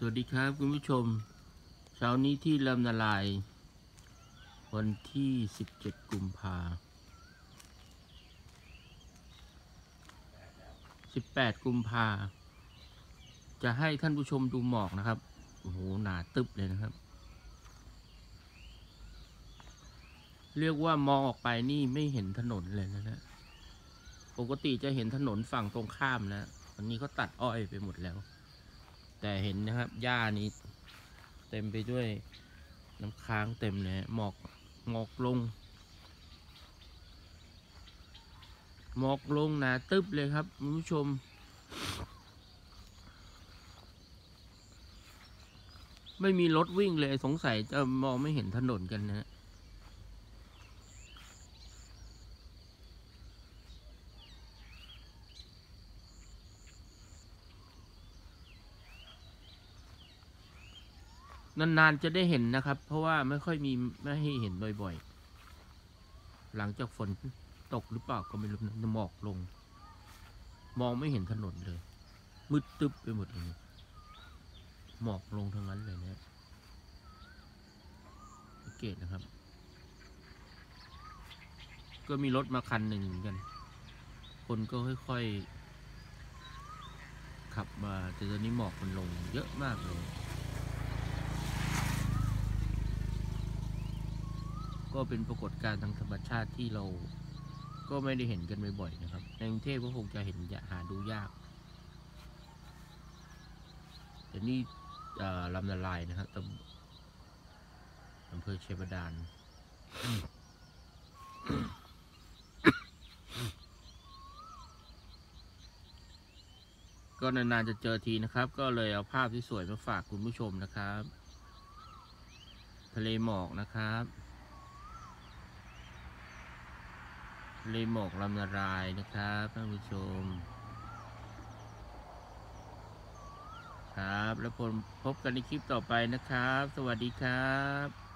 วัสดีครับคุณผู้ชมเช้านี้ที่ลำนาลายวันที่17 กุมภา18 กุมภาจะให้ท่านผู้ชมดูหมอกนะครับโอ้โหหนาตึบเลยนะครับเรียกว่ามองออกไปนี่ไม่เห็นถนนเลยนะปกติจะเห็นถนนฝั่งตรงข้ามนะวันนี้เขาตัดอ้อยไปหมดแล้วแต่เห็นนะครับหญ้านี้เต็มไปด้วยน้ำค้างเต็มเลยหมอกลงหนาตึบเลยครับคุณผู้ชมไม่มีรถวิ่งเลยสงสัยจะมองไม่เห็นถนนกันนะนานๆจะได้เห็นนะครับเพราะว่าไม่ค่อยมีไม่ให้เห็นบ่อยๆหลังจากฝนตกหรือเปล่าก็ไม่รู้นะหมอกลงมองไม่เห็นถนนเลยมืดตึ๊บไปหมดเลยหมอกลงทั้งนั้นเลยนะสังเกตนะครับก็มีรถมาคันหนึ่งเหมือนกันคนก็ค่อยๆขับมาแต่ตอนนี้หมอกมันลงเยอะมากเลยก็เป็นปรากฏการณ์ทางธรรมชาติที่เราก็ไม่ได้เห็นกันบ่อยๆนะครับในกรุงเทพก็คงจะเห็นหาดูยากแต่นี่ลำนาลายนะครับอำเภอชัยบาดาลก็นานๆจะเจอทีนะครับก็เลยเอาภาพที่สวยมาฝากคุณผู้ชมนะครับทะเลหมอกนะครับทะเลหมอกลำนาลายนะครับท่านผู้ชมครับแล้วพบกันในคลิปต่อไปนะครับสวัสดีครับ